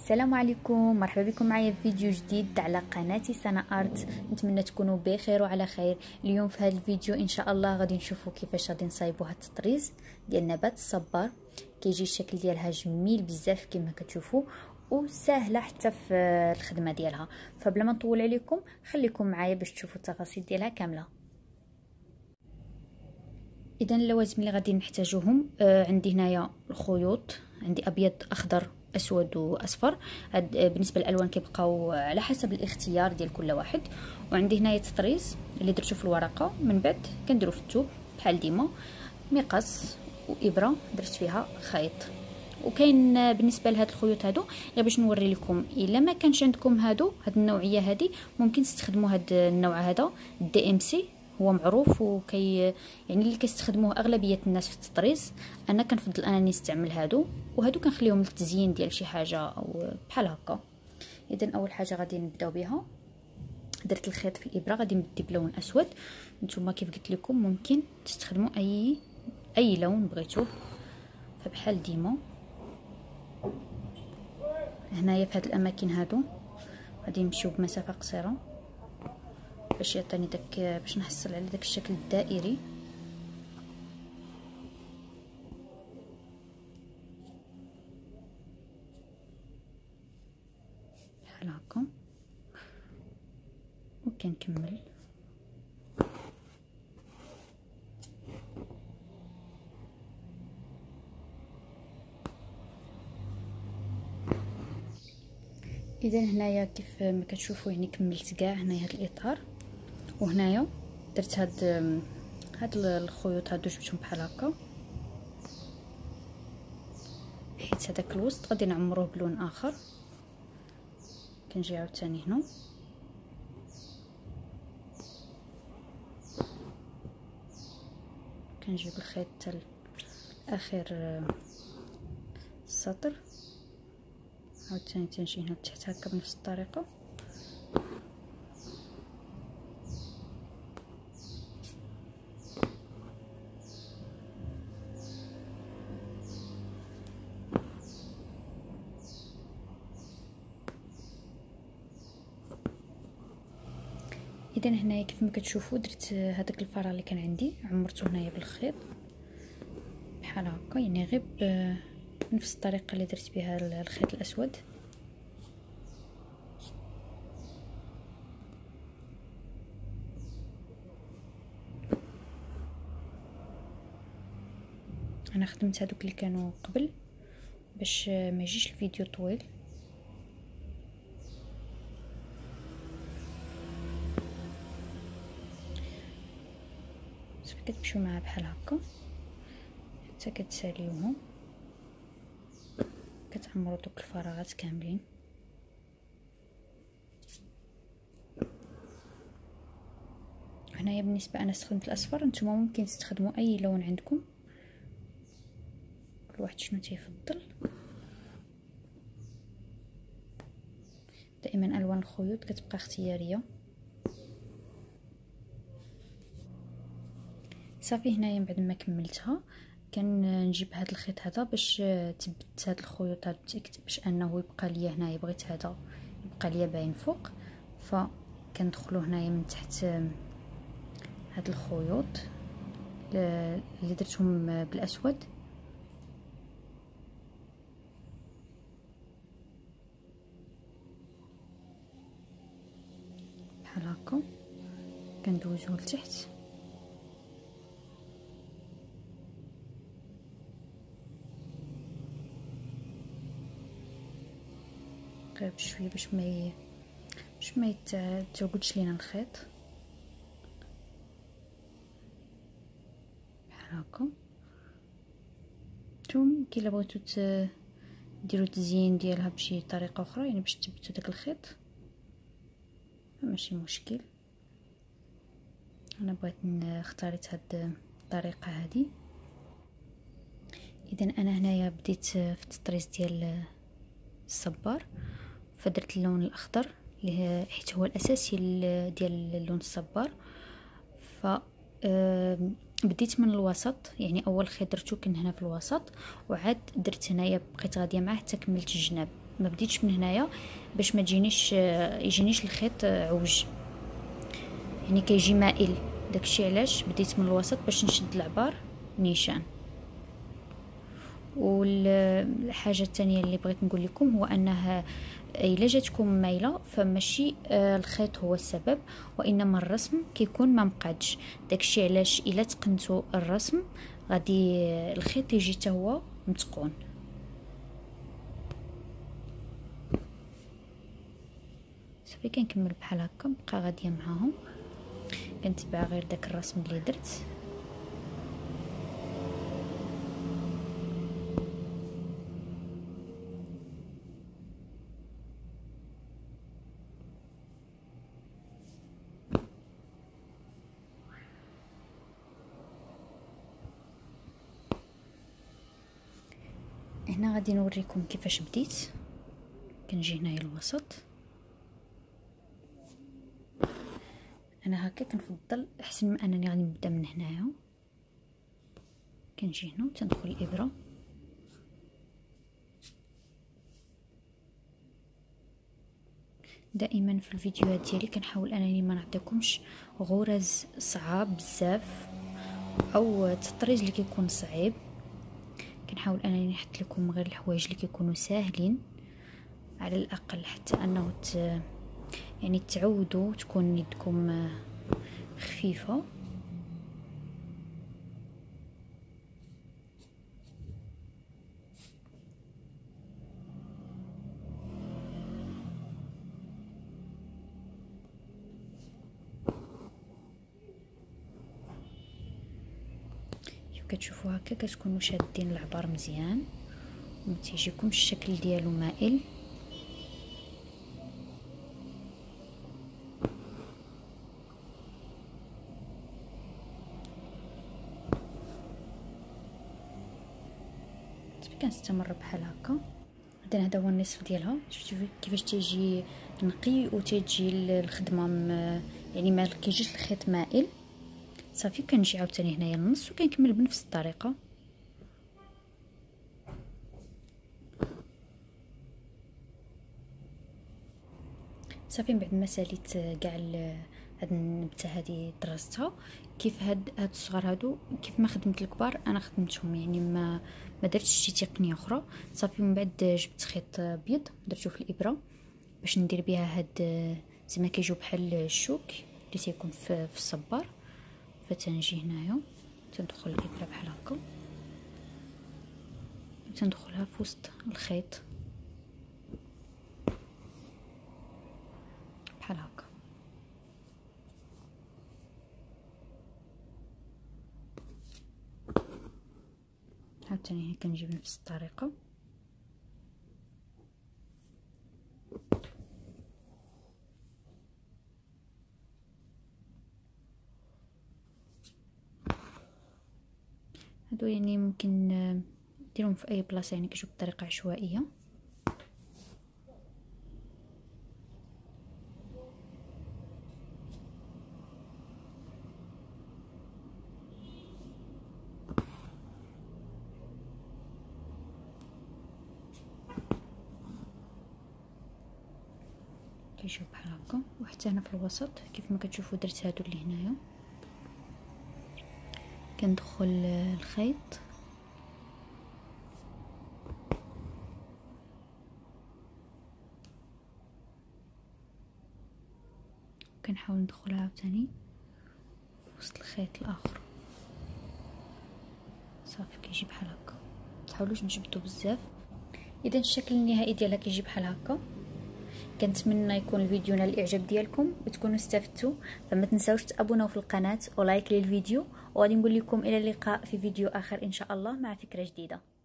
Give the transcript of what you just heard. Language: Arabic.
السلام عليكم، مرحبا بكم معايا في فيديو جديد على قناتي سنة ارت. نتمنى تكونوا بخير وعلى خير. اليوم في هذا الفيديو ان شاء الله غادي نشوفوا كيفاش غادي نصايبوا هاد التطريز ديال نبات الصبار. كيجي الشكل ديالها جميل بزاف كما كتشوفوا، وسهله حتى في الخدمه ديالها. فبلا ما نطول عليكم خليكم معايا باش تشوفوا التفاصيل ديالها كامله. اذا اللوازم اللي غادي نحتاجوهم، عندي هنايا الخيوط، عندي ابيض اخضر اسود واصفر. بالنسبه للالوان كيبقاو على حسب الاختيار ديال كل واحد. وعندي هنايا تطريز اللي درتو في الورقه، من بعد كنديرو في الثوب بحال ديما مقص وابره درت فيها خيط. وكاين بالنسبه لهاد الخيوط هادو غير باش نوري لكم، الا ما كانش عندكم هاد النوعيه هادي ممكن تستخدموا هاد النوع هذا دي ام سي، هو معروف يعني اللي كيستخدموه اغلبيه الناس في التطريز. انا كنفضل انني نستعمل وهادو كنخليهم للتزيين ديال شي حاجه او بحال هكا. اذا اول حاجه غادي نبداو بها، درت الخيط في الابره غادي ندي بلون اسود. نتوما كيف قلت لكم ممكن تستخدموا اي لون بغيتوه، فبحال ديما هنايا في هاد الاماكن هادو غادي نمشيو بمسافه قصيره باش يعطيني باش نحصل على داك الشكل الدائري. بحال هكا وكنكمل. اذا هنايا كيف ما كتشوفوا يعني كملت كاع هنايا هاد الاطار، وهنايا درت هاد الخيوط هادو جبتهم بحال هكا، حيت هذاك الوسط غادي نعمروه بلون اخر. كنجي عاوتاني هنا كنجيب الخيط حتى اخر السطر، عاوتاني تنجي هنا تحت هكا بنفس الطريقه. اذا هنايا كيف ما كتشوفوا درت هذاك الفراغ اللي كان عندي عمرته هنايا بالخيط بحال هكا، يعني غير بنفس الطريقه اللي درت بها الخيط الاسود. انا خدمت هذوك اللي كانوا قبل باش ما يجيش الفيديو طويل. كتمشيو معاه بحال هكا حتى كتساليوهم، كتعمروا دوك الفراغات كاملين. هنايا بالنسبه انا استخدمت الاصفر، نتوما ممكن تستخدموا اي لون عندكم، كل واحد شنو تيفضل. دائما الوان الخيوط كتبقى اختياريه. صافي هنايا بعد ما كملتها كنجيب هذا الخيط هذا باش تثبت هاد الخيوط هاد، باش انه يبقى ليا هنايا، بغيت هذا يبقى ليا باين فوق، فكندخلو هنايا من تحت هاد الخيوط اللي درتهم بالاسود بحال هكا، كندوزو لتحت. غير بشويه باش ما يتعقدش لينا الخيط بحال هكا. نتوما كي الا بغيتو ديروا التزيين ديالها بشي طريقه اخرى، يعني باش تثبتوا داك الخيط ماشي مشكل. انا بغيت اختاريت هاد الطريقه هذه. اذا انا هنايا بديت في التطريز ديال الصبار، فدرت اللون الاخضر اللي حيت هو الاساسي ديال اللون الصبار. ف بديت من الوسط، يعني اول خيط درتو كان هنا في الوسط، وعاد درت هنايا بقيت غاديه معاه حتى كملت الجناب. ما بديتش من هنايا باش ما يجينيش الخيط عوج، يعني كيجي مائل. داكشي علاش بديت من الوسط باش نشد العبار نيشان. والحاجه الثانيه اللي بغيت نقول لكم هو انها الا جاتكم مايله فماشي الخيط هو السبب، وانما الرسم كيكون ما مقادش. داكشي علاش الا تقنتوا الرسم غادي الخيط يجي حتى هو متقون. صافي كنكمل بحال هكا، بقى غاديه معاهم كنتبع غير داك الرسم اللي درت. هنا غادي نوريكم كيفاش بديت. كنجي هنايا الوسط، انا هكا كنفضل احسن من انني غادي نبدا من هنايا. كنجي هنا وتندخل الابره، دائما في الفيديوهات ديالي كنحاول انني ما نعطيكمش غرز صعاب بزاف او التطريز اللي كيكون صعيب. كنحاول انني نحط لكم غير الحوايج اللي كيكونوا ساهلين على الاقل، حتى انه يعني تعودوا تكون يدكم خفيفه. كتشوفوا هكا كتكونوا شادين العبار مزيان وما تيجيكمش الشكل ديالو مائل. كنستمر بحال هكا. اذا هذا هو النصف ديالها، شفتوا كيفاش تيجي نقي وتيجي الخدمه يعني ما كيجيش الخيط مائل. صافي كنجي عاوتاني هنايا النص وكنكمل بنفس الطريقه. صافي من بعد ما ساليت كاع هاد النبته هادي درستها. كيف هاد الصغار هادو كيف ما خدمت الكبار انا خدمتهم، يعني ما درتش شي تقنيه اخرى. صافي من بعد جبت خيط ابيض درتو في الابره باش ندير بها هاد زعما كيجيو بحال الشوك اللي تيكون في الصبار. فتنجي هنايا تندخل الابره بحال هكا تندخلها في وسط الخيط بحال هكا. عاوتاني كنجي بنفس الطريقه. هادو يعني ممكن ديرهم في اي بلاصه، يعني كيجيو بطريقه عشوائيه. كيجيو بحال هكا. وحتى هنا في الوسط كيف ما كتشوفوا درت هادو اللي هنايا. كندخل الخيط كنحاول ندخلها عاوتاني في وسط الخيط الاخر. صافي كيجي بحال هكا. متحاولوش تجبدوا بزاف. اذا الشكل النهائي ديالها كيجي بحال هكا. كنتمنى يكون الفيديو نال الاعجاب ديالكم وتكونوا استفدتوا. فما تنساوش تابوناو في القناه ولايك للفيديو، وغادي نقول لكم الى اللقاء في فيديو اخر ان شاء الله مع فكره جديده.